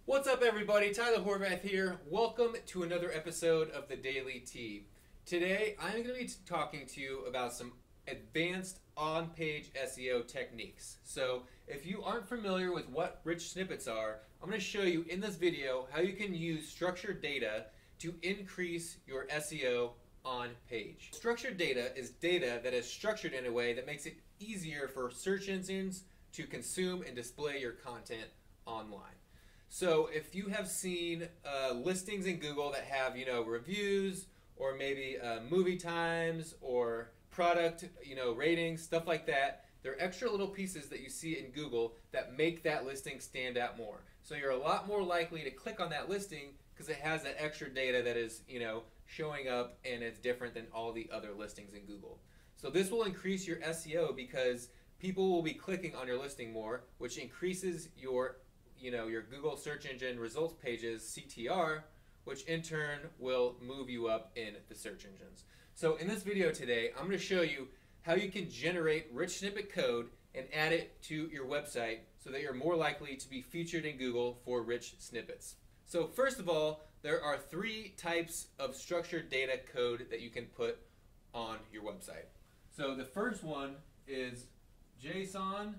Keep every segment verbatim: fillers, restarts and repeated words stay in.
What's up, everybody? Tyler Horvath here. Welcome to another episode of the Daily Tea. Today, I'm going to be talking to you about some advanced on-page S E O techniques. So, if you aren't familiar with what rich snippets are, I'm going to show you in this video how you can use structured data to increase your S E O on page. Structured data is data that is structured in a way that makes it easier for search engines to consume and display your content online. So if you have seen uh, listings in Google that have, you know, reviews or maybe uh, movie times or product, you know, ratings, stuff like that, they're extra little pieces that you see in Google that make that listing stand out more. So you're a lot more likely to click on that listing because it has that extra data that is, you know, showing up and it's different than all the other listings in Google. So this will increase your S E O because people will be clicking on your listing more, which increases your you know, your Google search engine results pages C T R, which in turn will move you up in the search engines. So in this video today, I'm going to show you how you can generate rich snippet code and add it to your website so that you're more likely to be featured in Google for rich snippets. So first of all, there are three types of structured data code that you can put on your website. So the first one is JSON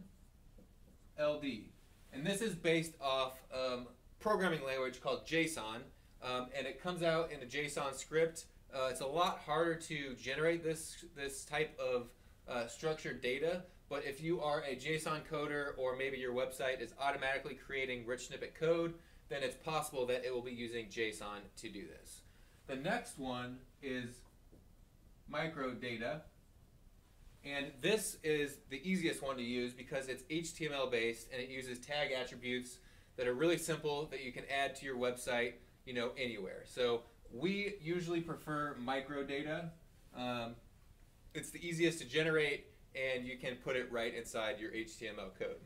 L D. And this is based off um, programming language called JSON, um, and it comes out in a JSON script. Uh, it's a lot harder to generate this this type of uh, structured data, but if you are a JSON coder or maybe your website is automatically creating rich snippet code, then it's possible that it will be using JSON to do this. The next one is Microdata. And this is the easiest one to use because it's H T M L based and it uses tag attributes that are really simple that you can add to your website, you know, anywhere. So we usually prefer Microdata. Um, it's the easiest to generate and you can put it right inside your H T M L code.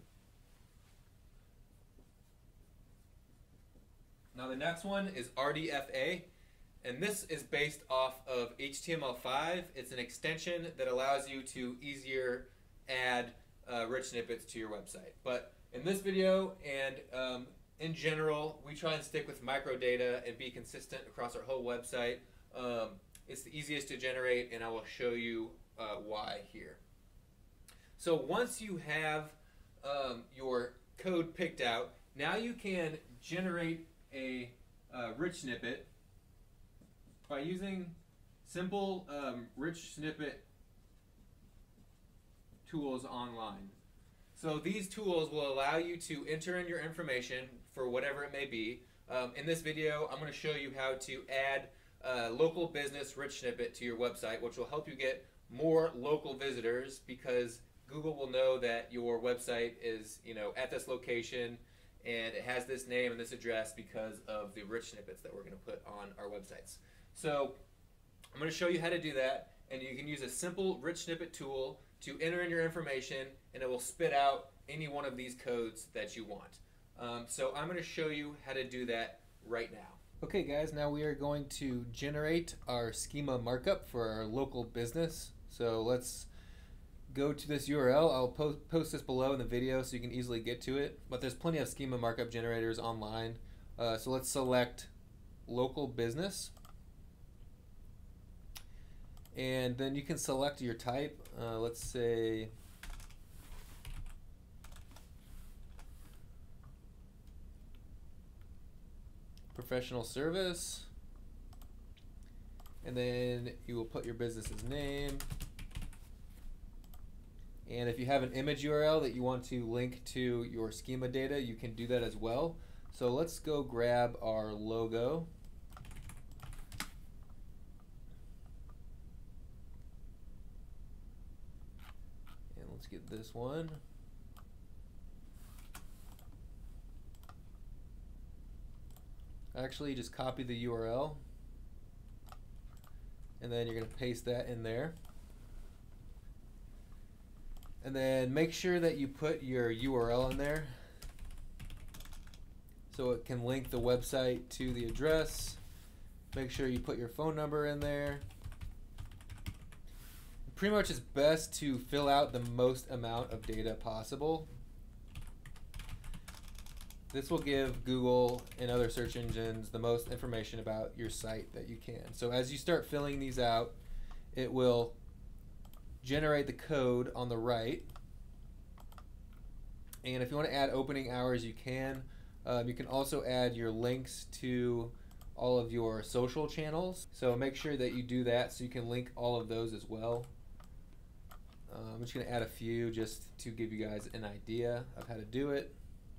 Now the next one is R D F A. And this is based off of H T M L five. It's an extension that allows you to easier add uh, rich snippets to your website. But in this video and um, in general, we try and stick with microdata and be consistent across our whole website. Um, it's the easiest to generate, and I will show you uh, why here. So once you have um, your code picked out, now you can generate a uh, rich snippet by using simple um, rich snippet tools online. So these tools will allow you to enter in your information for whatever it may be. Um, in this video, I'm going to show you how to add a local business rich snippet to your website, which will help you get more local visitors because Google will know that your website is, you know, at this location and it has this name and this address because of the rich snippets that we're going to put on our websites. So I'm going to show you how to do that, and you can use a simple rich snippet tool to enter in your information and it will spit out any one of these codes that you want. Um, so I'm going to show you how to do that right now. Okay guys, now we are going to generate our schema markup for our local business. So let's go to this U R L. I'll post, post this below in the video so you can easily get to it, but there's plenty of schema markup generators online. Uh, so let's select local business. And then you can select your type. Uh, let's say professional service. And then you will put your business's name. And if you have an image U R L that you want to link to your schema data, you can do that as well. So let's go grab our logo. Let's get this one. Actually, just copy the U R L and then you're going to paste that in there. And then make sure that you put your U R L in there so it can link the website to the address. Make sure you put your phone number in there. Pretty much it's best to fill out the most amount of data possible. This will give Google and other search engines the most information about your site that you can. So as you start filling these out, it will generate the code on the right. And if you want to add opening hours, you can. Um, you can also add your links to all of your social channels. So make sure that you do that so you can link all of those as well. Um, I'm just going to add a few just to give you guys an idea of how to do it.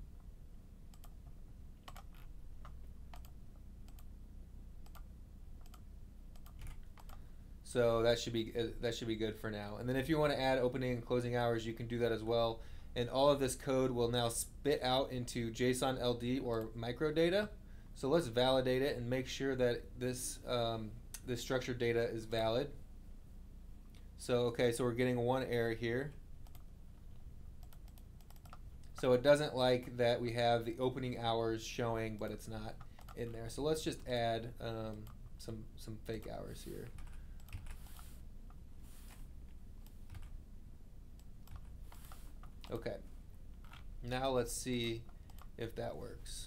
So that should be uh, that should be good for now. And then if you want to add opening and closing hours, you can do that as well. And all of this code will now spit out into JSON L D or microdata. So let's validate it and make sure that this um, this structured data is valid. So okay, so we're getting one error here. So it doesn't like that we have the opening hours showing, but it's not in there. So let's just add um, some some fake hours here. Okay, now let's see if that works.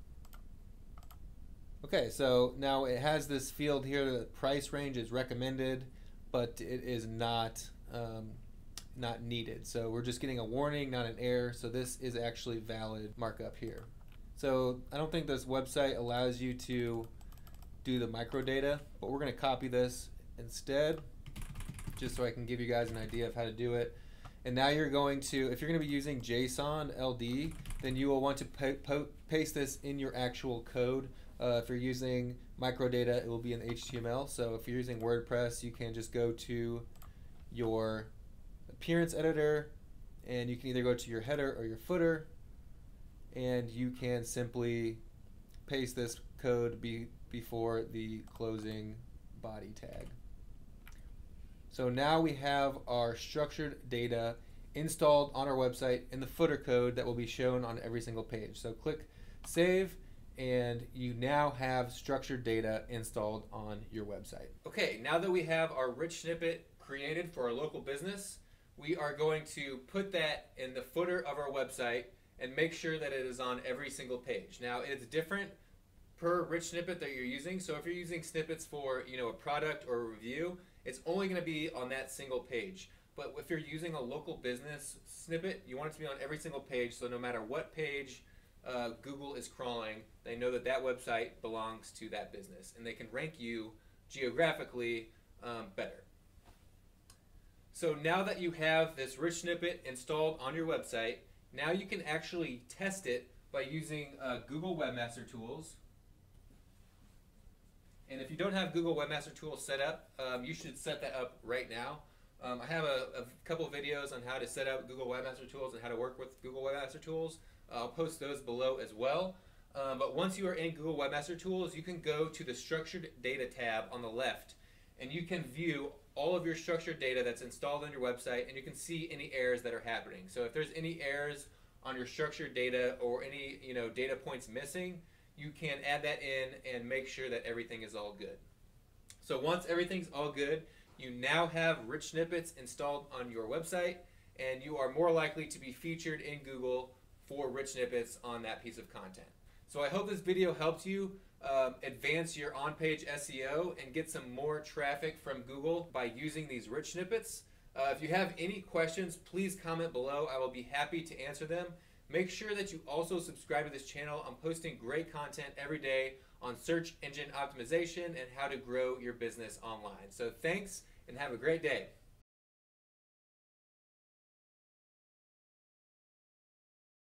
Okay, so now it has this field here that price range is recommended, but it is not um, not needed. So we're just getting a warning, not an error. So this is actually valid markup here. So I don't think this website allows you to do the microdata, but we're going to copy this instead, just so I can give you guys an idea of how to do it. And now you're going to, if you're going to be using JSON L D, then you will want to pa pa paste this in your actual code. Uh, if you're using microdata, it will be in H T M L. So if you're using WordPress, you can just go to your appearance editor, and you can either go to your header or your footer, and you can simply paste this code be before the closing body tag. So now we have our structured data installed on our website in the footer code that will be shown on every single page. So click Save, and you now have structured data installed on your website. Okay, now that we have our rich snippet created for our local business, we are going to put that in the footer of our website and make sure that it is on every single page. Now it's different per rich snippet that you're using. So if you're using snippets for, you know, a product or a review, it's only going to be on that single page. But if you're using a local business snippet, you want it to be on every single page, so no matter what page uh, Google is crawling, they know that that website belongs to that business, and they can rank you geographically um, better. So now that you have this rich snippet installed on your website, now you can actually test it by using uh, Google Webmaster Tools. And if you don't have Google Webmaster Tools set up, um, you should set that up right now. Um, I have a, a couple videos on how to set up Google Webmaster Tools and how to work with Google Webmaster Tools. Uh, I'll post those below as well. Um, but once you are in Google Webmaster Tools, you can go to the Structured Data tab on the left, and you can view all of your structured data that's installed on your website, and you can see any errors that are happening. So if there's any errors on your structured data or any, you know, data points missing, you can add that in and make sure that everything is all good. So once everything's all good, you now have rich snippets installed on your website, and you are more likely to be featured in Google for rich snippets on that piece of content. So I hope this video helped you um, advance your on-page S E O and get some more traffic from Google by using these rich snippets. Uh, if you have any questions, please comment below. I will be happy to answer them. Make sure that you also subscribe to this channel. I'm posting great content every day on search engine optimization and how to grow your business online. So thanks, and have a great day.